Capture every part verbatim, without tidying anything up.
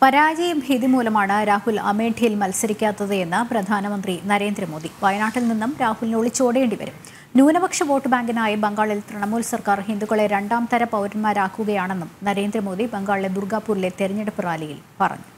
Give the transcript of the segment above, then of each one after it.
പരാജയ ഭീതി മൂലമാണ് രാഹുൽ അമേഠിയിൽ മത്സരിക്കാത്തത് എന്ന് പ്രധാനമന്ത്രി നരേന്ദ്രമോദി. വയനാട്ടിൽ നിന്നും രാഹുലിന് ഒളിച്ചോടേണ്ടി വരും. ന്യൂനപക്ഷ വോട്ട് ബാങ്കിനായി ബംഗാളിൽ തൃണമൂൽ സർക്കാർ ഹിന്ദുക്കളെ രണ്ടാം തര പൗരന്മാരാക്കുകയാണെന്നും നരേന്ദ്രമോദി ബംഗാളിലെ ദുർഗാപൂരിലെ തെരഞ്ഞെടുപ്പ് റാലിയിൽ പറഞ്ഞു.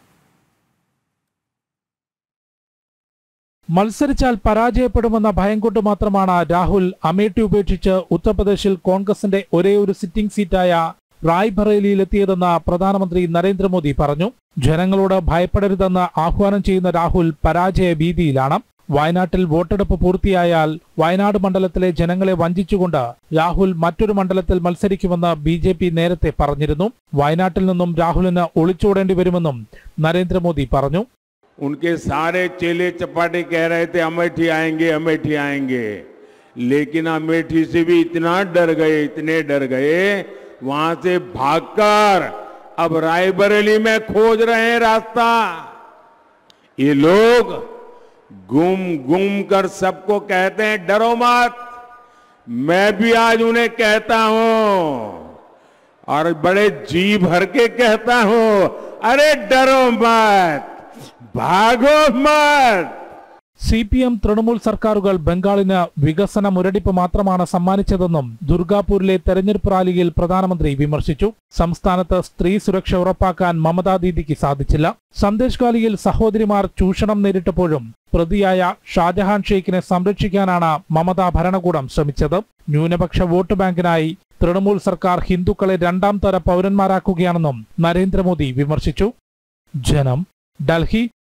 മത്സരിച്ചാൽ പരാജയപ്പെടുമെന്ന ഭയം കൊണ്ട് മാത്രമാണ് രാഹുൽ അമേഠി ഉപേക്ഷിച്ച് ഉത്തർപ്രദേശിൽ കോൺഗ്രസിന്റെ ഒരേ ഒരു സിറ്റിംഗ് സീറ്റായ റായ്ബറേലിയിലെത്തിയതെന്ന് പ്രധാനമന്ത്രി നരേന്ദ്രമോദി പറഞ്ഞു. ജനങ്ങളോട് ഭയപ്പെടരുതെന്ന് ആഹ്വാനം ചെയ്യുന്ന രാഹുൽ പരാജയ ഭീതിയിലാണ്. വയനാട്ടിൽ വോട്ടെടുപ്പ് പൂർത്തിയായാൽ വയനാട് മണ്ഡലത്തിലെ ജനങ്ങളെ വഞ്ചിച്ചുകൊണ്ട് രാഹുൽ മറ്റൊരു മണ്ഡലത്തിൽ മത്സരിക്കുമെന്ന് ബി ജെ പി നേരത്തെ പറഞ്ഞിരുന്നു. വയനാട്ടിൽ നിന്നും രാഹുലിന് ഒളിച്ചോടേണ്ടി വരുമെന്നും നരേന്ദ്രമോദി പറഞ്ഞു. उनके सारे चेले चपाटे कह रहे थे अमेठी आएंगे अमेठी आएंगे, लेकिन अमेठी से भी इतना डर गए इतने डर गए वहां से भागकर अब रायबरेली में खोज रहे हैं रास्ता. ये लोग गुम गुम कर सबको कहते हैं डरो मत. मैं भी आज उन्हें कहता हूं और बड़े जी भर के कहता हूं, अरे डरो मत, ഭാഗോ മത്. സി പി എം തൃണമൂൽ സർക്കാരുകൾ ബംഗാളിന് വികസന മുരടിപ്പ് മാത്രമാണ് സമ്മാനിച്ചതെന്നും ദുർഗാപൂരിലെ തെരഞ്ഞെടുപ്പ് റാലിയിൽ പ്രധാനമന്ത്രി വിമർശിച്ചു. സംസ്ഥാനത്ത് സ്ത്രീ സുരക്ഷ ഉറപ്പാക്കാൻ മമതാ ദീദിക്ക് സാധിച്ചില്ല. സന്ദേശ് ഗാലിയിൽ സഹോദരിമാർ ചൂഷണം നേരിട്ടപ്പോഴും പ്രതിയായ ഷാജഹാൻ ഷെയ്ഖിനെ സംരക്ഷിക്കാനാണ് മമതാ ഭരണകൂടം ശ്രമിച്ചത്. ന്യൂനപക്ഷ വോട്ട് ബാങ്കിനായി തൃണമൂൽ സർക്കാർ ഹിന്ദുക്കളെ രണ്ടാം തര പൗരന്മാരാക്കുകയാണെന്നും നരേന്ദ്രമോദി വിമർശിച്ചു. ജനം, ഡൽഹി.